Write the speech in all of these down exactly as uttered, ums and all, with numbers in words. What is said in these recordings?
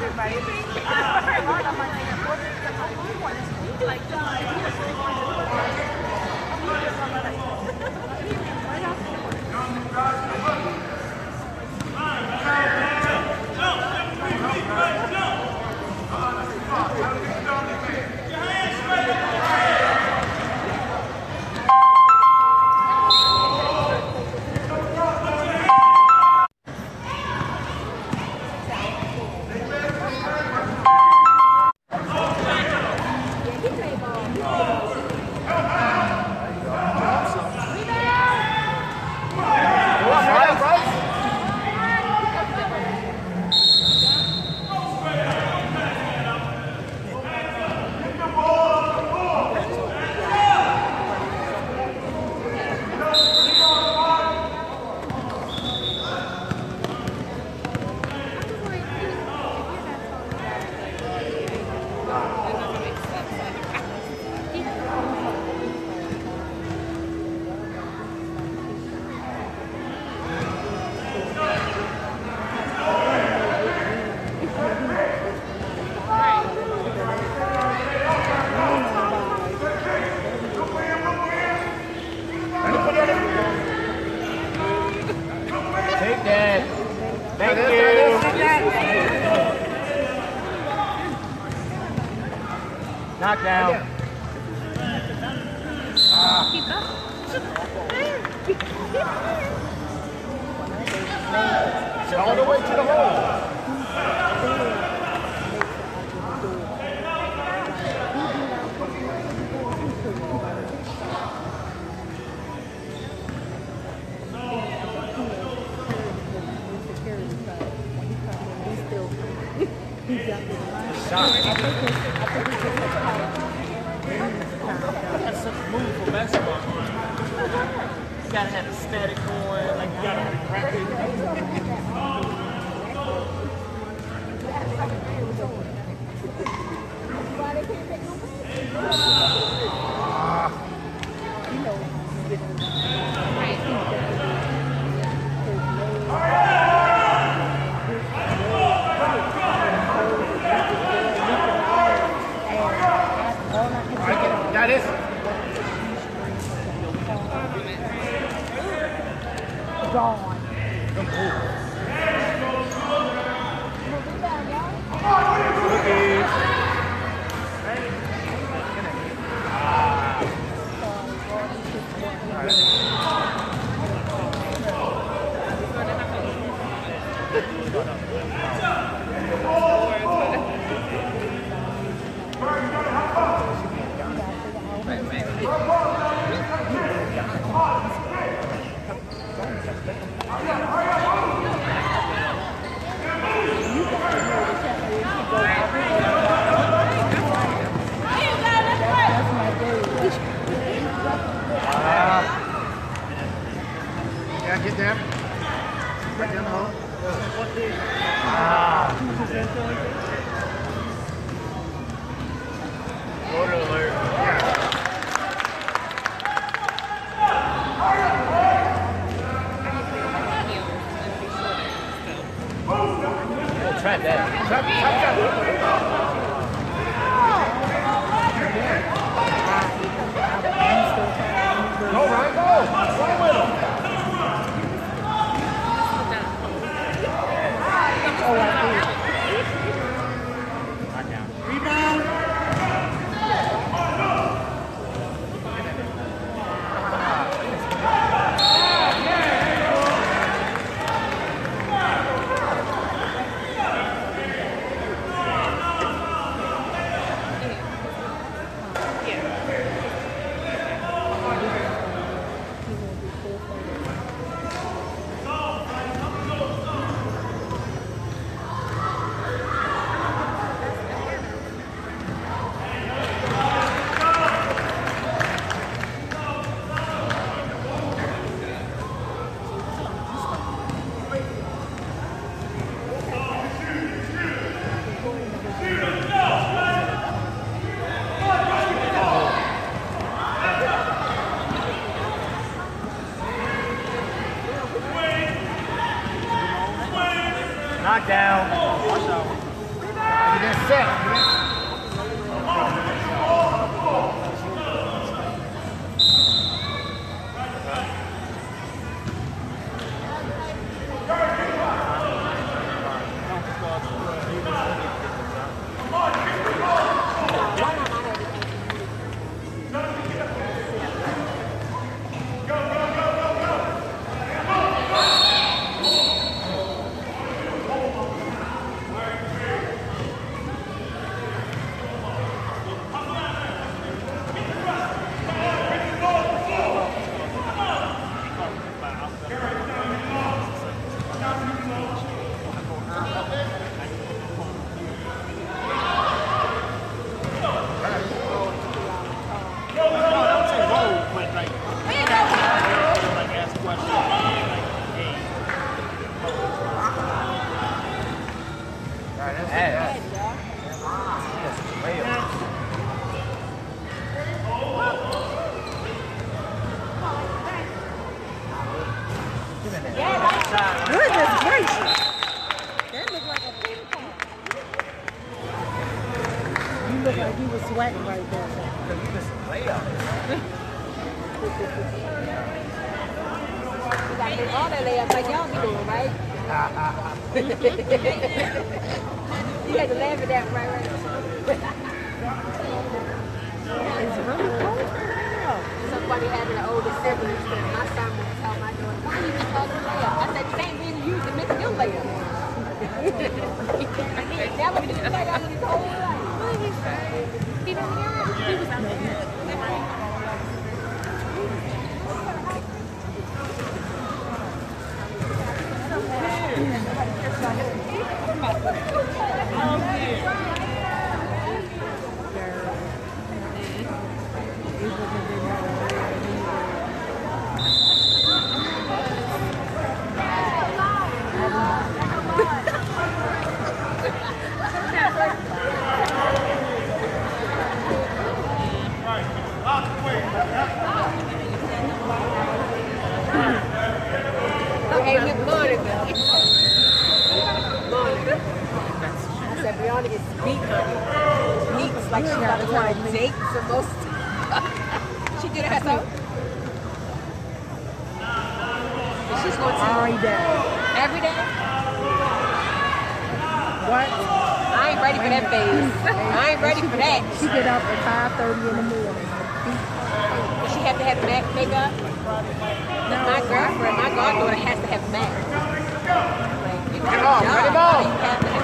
Knockdown. All the way to the hole. That's such a move for basketball. You gotta have a static going, like you gotta have a rapid. That is gone. Yeah, get there. Right down the hole. Ah. Order alert. Yeah. Oh, trap that. Trap, trap, trap. Go, Ryan, go. Run with him. Oh, I see. Rebound. Knockdown. Get that set. Get that. Goodness gracious. That looked like a ping pong. You look like you was sweating right there. You missed a layup. You got to do all that layups like y'all be doing, right? You had to laugh at that, right? Right. It's really cold. Somebody having an older sibling, my son would tell my daughter, why you just call them layup? I said, the same reason you used to miss your layup. That was just like I was his whole life. What did he say? He didn't hear it? He was out there. Hey, look, Monica. Monica. I said, Brianna is beat, honey. Neats like she got to go on dates or most. She did it herself. And she's going to Every day. every day. What? I ain't ready for that phase. I ain't ready for that. She get up at five thirty in the morning. Does she have to have MAC makeup? My girlfriend, my goddaughter has to have MAC. Like, you have a job, why do you have to have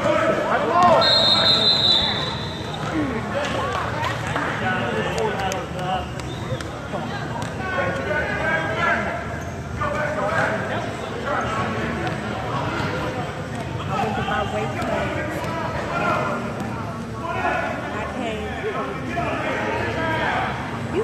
I went to my weight class. I came. You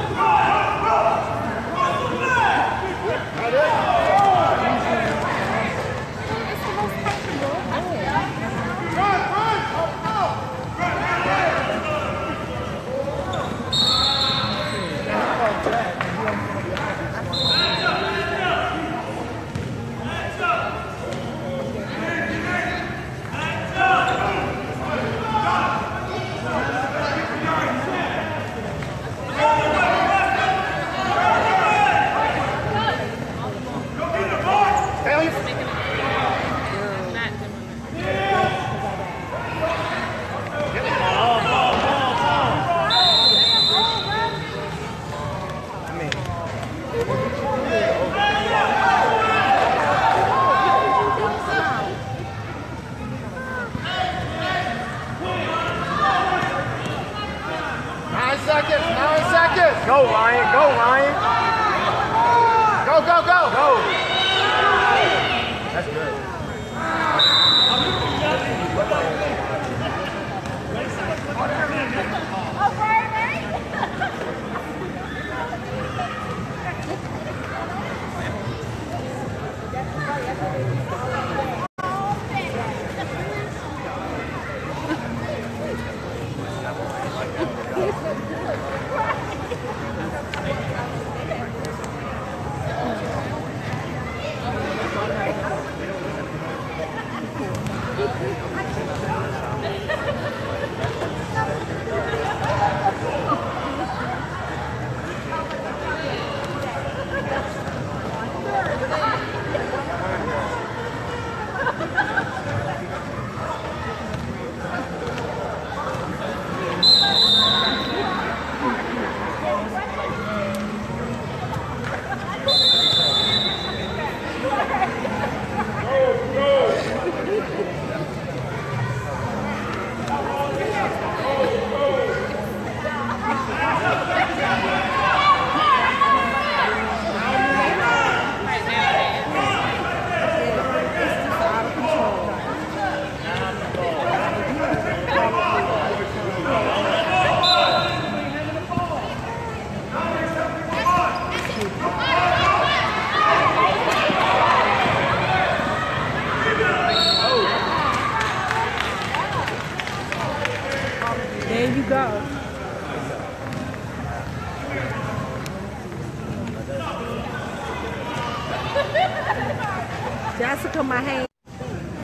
Go, Ryan. Go, Ryan. Go, go, go. Go. That's good. There you go. Jessica, my hand.